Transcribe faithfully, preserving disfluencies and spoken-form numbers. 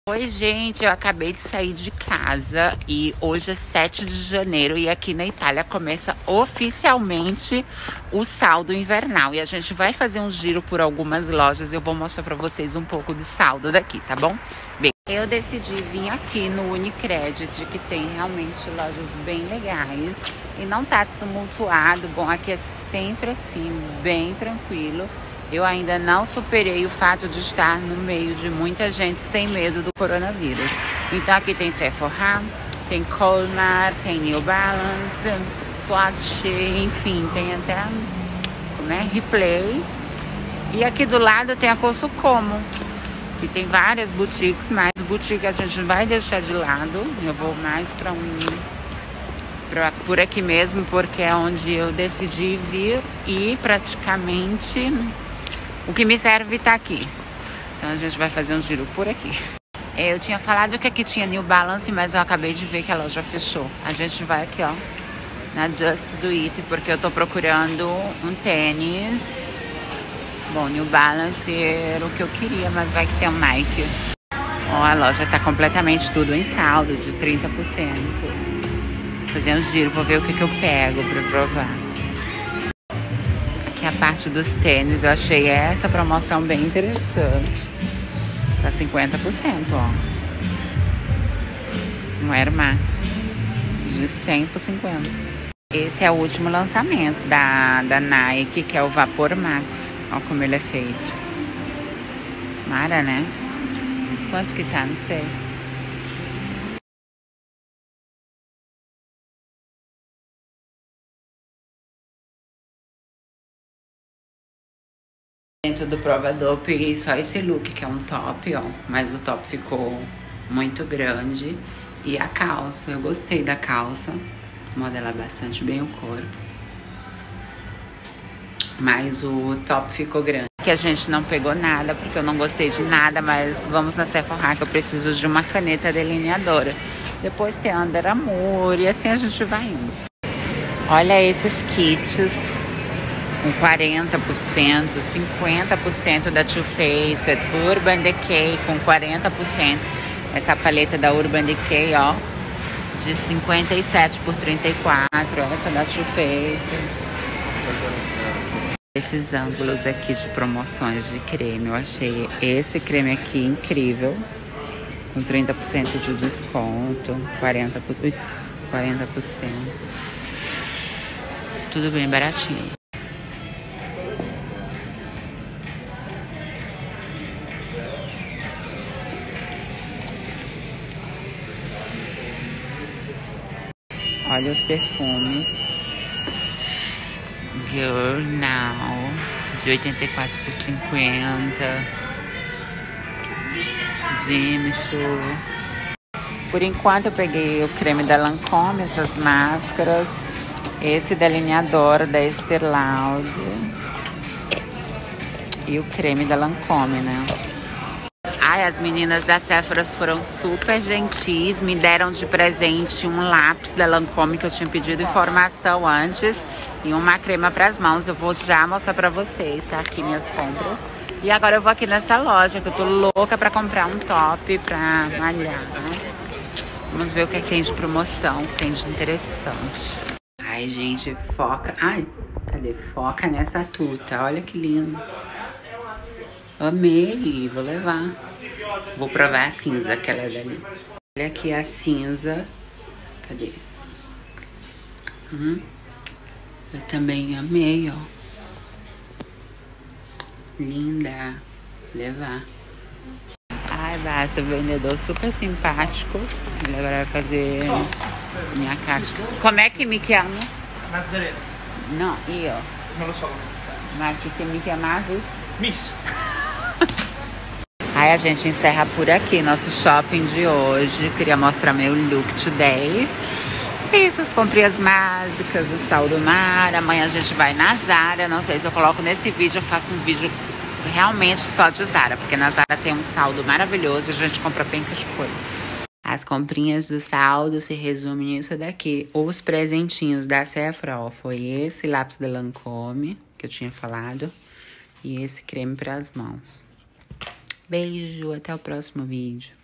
Oi, gente, eu acabei de sair de casa e hoje é sete de janeiro e aqui na Itália começa oficialmente o saldo invernal. E a gente vai fazer um giro por algumas lojas e eu vou mostrar pra vocês um pouco do saldo daqui, tá bom? Bem, eu decidi vir aqui no Unicredit, que tem realmente lojas bem legais e não tá tumultuado. Bom, aqui é sempre assim, bem tranquilo. Eu ainda não superei o fato de estar no meio de muita gente sem medo do coronavírus. Então aqui tem Sephora, tem Colmar, tem New Balance, Swatch, enfim, tem até, né, Replay. E aqui do lado tem a Corso Como, que tem várias boutiques, mas boutique a gente vai deixar de lado. Eu vou mais para um... Pra, por aqui mesmo, porque é onde eu decidi vir e praticamente... o que me serve tá aqui. Então a gente vai fazer um giro por aqui. Eu tinha falado que aqui tinha New Balance, mas eu acabei de ver que a loja fechou. A gente vai aqui, ó, na Just Do It, porque eu tô procurando um tênis. Bom, New Balance era o que eu queria, mas vai que tem um Nike. Ó, a loja tá completamente tudo em saldo, de trinta por cento. Vou fazer um giro, vou ver o que que eu pego pra provar. Aqui a parte dos tênis, eu achei essa promoção bem interessante. Tá cinquenta por cento, ó. No Air Max. De cem por cinquenta. Esse é o último lançamento da, da Nike, que é o Vapor Max. Ó como ele é feito. Mara, né? Quanto que tá? Não sei. Dentro do provador, peguei só esse look, que é um top, ó. Mas o top ficou muito grande. E a calça, eu gostei da calça. Modela bastante bem o corpo. Mas o top ficou grande. Que a gente não pegou nada, porque eu não gostei de nada. Mas vamos na Sephora, que eu preciso de uma caneta delineadora. Depois tem Under Armour e assim a gente vai indo. Olha esses kits. Com quarenta por cento, cinquenta por cento da Too Faced, Urban Decay com quarenta por cento. Essa paleta da Urban Decay, ó, de cinquenta e sete por trinta e quatro. Essa da Too Faced. Esses ângulos aqui de promoções de creme, eu achei esse creme aqui incrível. Com trinta por cento de desconto, quarenta por cento. quarenta por cento. Tudo bem baratinho. Olha os perfumes. Girl Now, de oitenta e quatro por cinquenta. Jimmy Choo. Por enquanto eu peguei o creme da Lancôme, essas máscaras. Esse delineador da Estée Lauder. E o creme da Lancôme, né? Ai, as meninas da Sephora foram super gentis, me deram de presente um lápis da Lancôme que eu tinha pedido informação antes e uma crema para as mãos. Eu vou já mostrar para vocês, tá? Aqui minhas compras. E agora eu vou aqui nessa loja que eu tô louca para comprar um top pra malhar. Vamos ver o que, é que tem de promoção, o que tem de interessante. Ai, gente, foca... Ai, cadê? Foca nessa tuta, olha que lindo. Amei, vou levar. Vou provar a cinza, aquela dali. Olha aqui a cinza. Cadê? Hum. Eu também amei, ó. Linda. Vou levar. Ai, basta, vendedor super simpático. Ele agora vai fazer minha casca. Como é que me chama? Nazareno. Não, io. Non lo so. Mas que que me chamavi? Miss. Aí a gente encerra por aqui nosso shopping de hoje. Queria mostrar meu look today. Isso, as comprinhas básicas, o sal do mar. Amanhã a gente vai na Zara. Não sei se eu coloco nesse vídeo, eu faço um vídeo realmente só de Zara. Porque na Zara tem um saldo maravilhoso e a gente compra pencas de coisa. As comprinhas do saldo se resumem nisso daqui. Os presentinhos da Sephora, ó, foi esse lápis da Lancôme, que eu tinha falado. E esse creme para as mãos. Beijo, até o próximo vídeo.